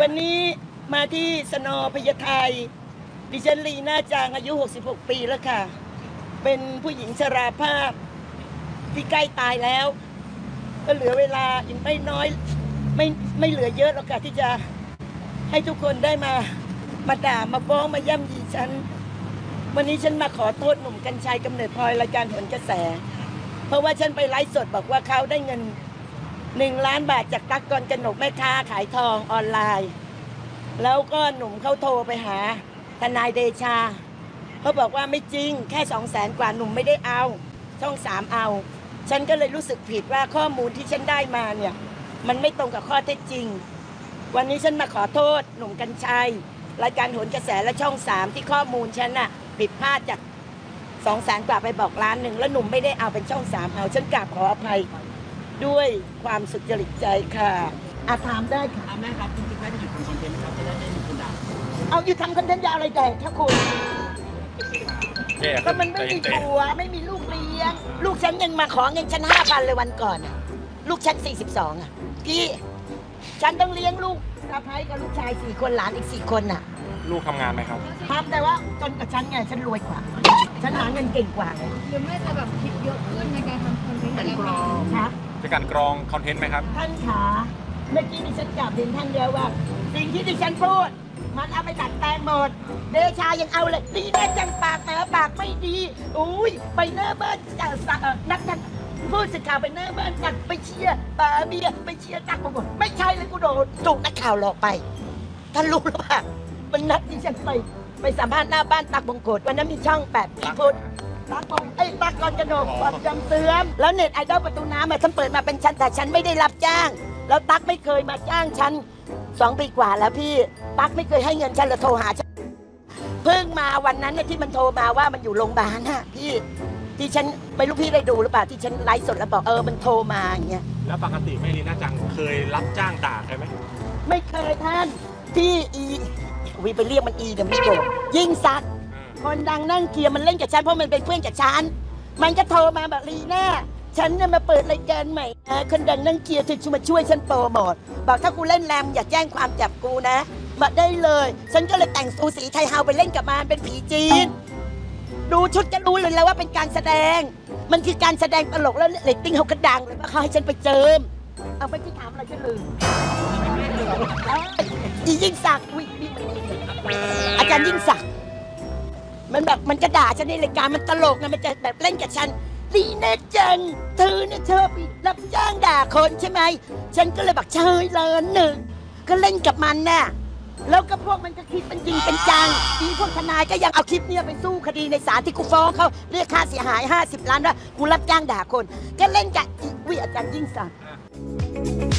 วันนี้มาที่สน.พญาไทดิฉันลีน่าจางอายุ66 ปีแล้วค่ะเป็นผู้หญิงชราภาพที่ใกล้ตายแล้วก็เหลือเวลาอีกไม่น้อยไม่เหลือเยอะแล้วค่ะที่จะให้ทุกคนได้มาด่ามาฟ้องมาย่ำยีฉันวันนี้ฉันมาขอโทษหนุ่มกัญชัยกำเนิดพลอยรายการโหนกระแสเพราะว่าฉันไปไลฟ์สดบอกว่าเขาได้เงิน1 ล้านบาทจากตั๊กกรกนกแม่ค้าขายทองออนไลน์แล้วก็หนุ่มเขาโทรไปหาทนายเดชาเขาบอกว่าไม่จริงแค่200,000 กว่าหนุ่มไม่ได้เอาช่อง3เอาฉันก็เลยรู้สึกผิดว่าข้อมูลที่ฉันได้มาเนี่ยมันไม่ตรงกับข้อเท็จจริงวันนี้ฉันมาขอโทษหนุ่มกัญชัยรายการโหนกระแสและช่อง3ที่ข้อมูลฉันน่ะผิดพลาดจาก200,000 กว่าไปบอก1 ล้านแล้วหนุ่มไม่ได้เอาเป็นช่อง3เอาฉันกราบขออภัยด้วยความสุจริตใจค่ะถามได้ค่ะแม่ครับจริงๆแม่จะหยุดทำคอนเทนต์ไหมครับจะได้ไม่มีคนด่าเอาหยุดทำคอนเทนต์ยาอะไรแต่ถ้าคุณก็มันไม่มีผัวไม่มีลูกเลี้ยงลูกฉันยังมาขอเงินฉัน5,000เลยวันก่อนอ่ะลูกฉัน42อ่ะพี่ฉันต้องเลี้ยงลูกสะใภ้กับลูกชาย4 คนหลานอีก4 คนอ่ะลูกทำงานไหมครับทำแต่ว่าจนกับฉันไงฉันรวยกว่าฉันหาเงินเก่งกว่าไงหรือไม่จะแบบคิดเยอะขึ้นในการทำคอนเทนต์กันกรองครับจะการกรองคอนเทนต์ไหมครับท่านขาเมื่อกี้ดิฉันกลับเรียนท่านเดียวว่าสิ่งที่ดิฉันพูดมันเอาไปดัดแปลงหมดเดชายังเอาเลยดีแน่จังปากแต่ปากไม่ดีอุ้ยไปหน้าบ้านนักพูดสื่อข่าวไปหน้าบ้านตักไปเชียร์ปาเบียไปเชียร์ตักหมดไม่ใช่เลยกูโดนถูกนักข่าวหลอกไปท่านรู้หรือเปล่ามันนัดดิฉันไปสัมภาษณ์หน้าบ้านตักบงกฎวันนั้นมีช่อง8 ปีพุทธตักกรกนกความจำเสื่อมแล้วเน็ตไอดอลประตูน้ำฉันเปิดมาเป็นฉันแต่ฉันไม่ได้รับจ้างแล้วตักไม่เคยมาจ้างฉัน2 ปีกว่าแล้วพี่ตั๊กไม่เคยให้เงินฉันเลยโทรหาฉันเพิ่งมาวันนั้นที่มันโทรมาว่ามันอยู่โรงพยาบาลน่ะพี่ที่ฉันไม่รู้พี่ได้ดูหรือเปล่าที่ฉันไลฟ์สดแล้วบอกมันโทรมาอย่างเงี้ยแล้วปกติแม่ลีน่าจังเคยรับจ้างด่าใครไหมไม่เคยท่านที่วิไปเรียกมันเดี๋ยวไม่โกรธยิ่งซักคนดังนั่งเกียร์มันเล่นกับฉันเพราะมันเป็นเพื่อนกับฉันมันก็โทรมาแบบลีน่าฉันเนี่ยมาเปิดรายการใหม่นะคนดังนั่งเกียร์เธอมาช่วยฉันโปรโมทบอกถ้ากูเล่นแรงอย่าแจ้งความจับกูนะมาได้เลยฉันก็เลยแต่งสูสีไทยเฮาไปเล่นกับมันเป็นผีจีนดูชุดก็รู้เลยแล้วว่าเป็นการแสดงมันคือการแสดงตลกแล้วเรตติ้งเขาก็ดังเลยว่าเขาให้ฉันไปเจิมเอาไปที่ถามอะไรฉันลืมยิ่งศักดิ์อาจารย์ยิ่งศักดิ์มันแบบมันกระด่าฉันในรายการมันตลกนะมันจะแบบเล่นกับฉันลีน่าจังเธอเนี่ยชอบรับจ้างด่าคนใช่ไหมฉันก็เลยบอกเชยเลย1ก็เล่นกับมันน่ะแล้วก็พวกมันก็คิดเป็นจริงเป็นจังพวกทนายก็ยังเอาคลิปนี้ไปสู้คดีในศาลที่กูฟ้องเขาเรียกค่าเสียหาย50 ล้านว่ากูรับจ้างด่าคนก็เล่นกับอาจารย์ยิ่งศักดิ์